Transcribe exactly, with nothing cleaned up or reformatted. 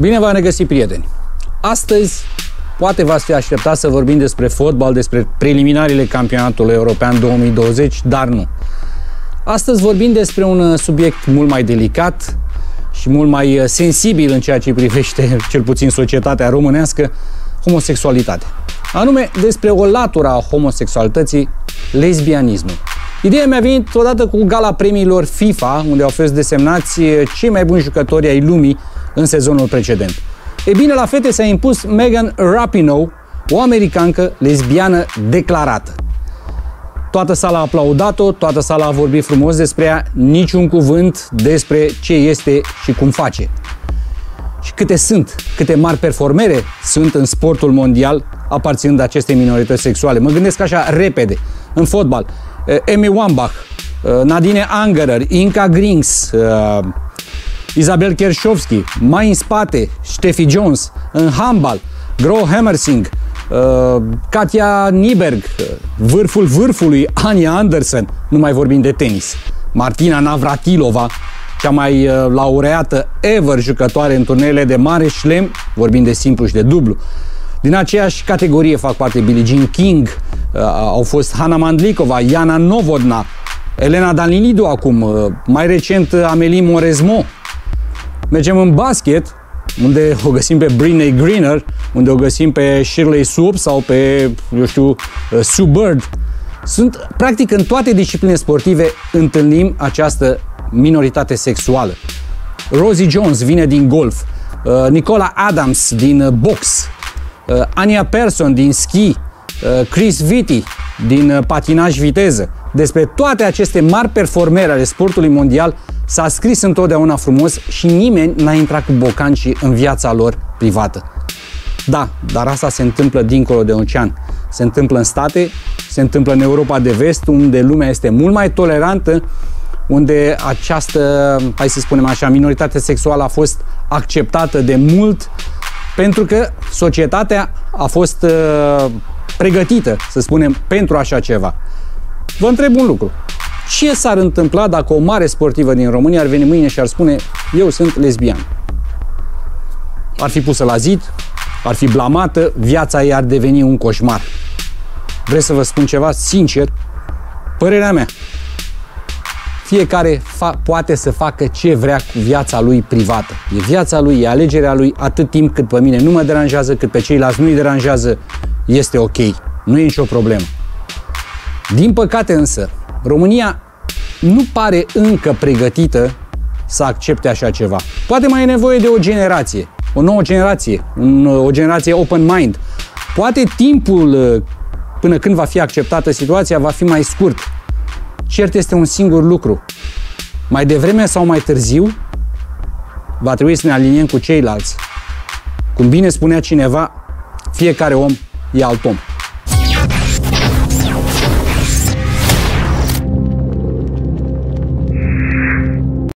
Bine v-am regăsit, prieteni! Astăzi, poate v-ați fi așteptat să vorbim despre fotbal, despre preliminariile campionatului european două mii douăzeci, dar nu. Astăzi vorbim despre un subiect mult mai delicat și mult mai sensibil în ceea ce privește, cel puțin, societatea românească, homosexualitatea. Anume, despre o latură a homosexualității, lesbianismul. Ideea mi-a venit odată cu gala premiilor FIFA, unde au fost desemnați cei mai buni jucători ai lumii în sezonul precedent. E bine, la fete s-a impus Megan Rapinoe, o americancă lesbiană declarată. Toată sala a aplaudat-o, toată sala a vorbit frumos despre ea, niciun cuvânt despre ce este și cum face. Și câte sunt, câte mari performere sunt în sportul mondial aparținând acestei minorități sexuale. Mă gândesc așa repede. În fotbal, Amy Wambach, Nadine Angerer, Inka Grings, Isabel Kershowski, mai în spate, Steffi Jones. În handbal, Gro Hammersing, Katia Nyberg, vârful vârfului, Ania Anderson, nu mai vorbim de tenis. Martina Navratilova, cea mai laureată ever jucătoare în turneele de mare șlem, vorbim de simplu și de dublu. Din aceeași categorie fac parte Billie Jean King, au fost Hana Mandlikova, Iana Novodna, Elena Danilidou acum, mai recent Amélie Mauresmo. Mergem în basket, unde o găsim pe Brittney Griner, unde o găsim pe Shirley Swoop sau pe, eu știu, Sue Bird. Sunt, practic, în toate disciplinele sportive întâlnim această minoritate sexuală. Rosie Jones vine din golf, Nicola Adams din box, Anya Persson din schi, Chris Vitti din patinaj viteză. Despre toate aceste mari performeri ale sportului mondial s-a scris întotdeauna frumos și nimeni n-a intrat cu bocancii în viața lor privată. Da, dar asta se întâmplă dincolo de ocean. Se întâmplă în state, se întâmplă în Europa de Vest, unde lumea este mult mai tolerantă, unde această, hai să spunem așa, minoritate sexuală a fost acceptată de mult, pentru că societatea a fost uh, pregătită, să spunem, pentru așa ceva. Vă întreb un lucru. Ce s-ar întâmpla dacă o mare sportivă din România ar veni mâine și ar spune: eu sunt lesbian? Ar fi pusă la zid, ar fi blamată, viața ei ar deveni un coșmar. Vreți să vă spun ceva? Sincer, părerea mea, fiecare poate să facă ce vrea cu viața lui privată. E viața lui, e alegerea lui, atât timp cât pe mine nu mă deranjează, cât pe ceilalți nu îi deranjează, este ok. Nu e nicio problemă. Din păcate însă, România nu pare încă pregătită să accepte așa ceva. Poate mai e nevoie de o generație, o nouă generație, un, o generație open mind. Poate timpul până când va fi acceptată situația va fi mai scurt. Cert este un singur lucru. Mai devreme sau mai târziu va trebui să ne aliniem cu ceilalți. Cum bine spunea cineva, fiecare om e alt om.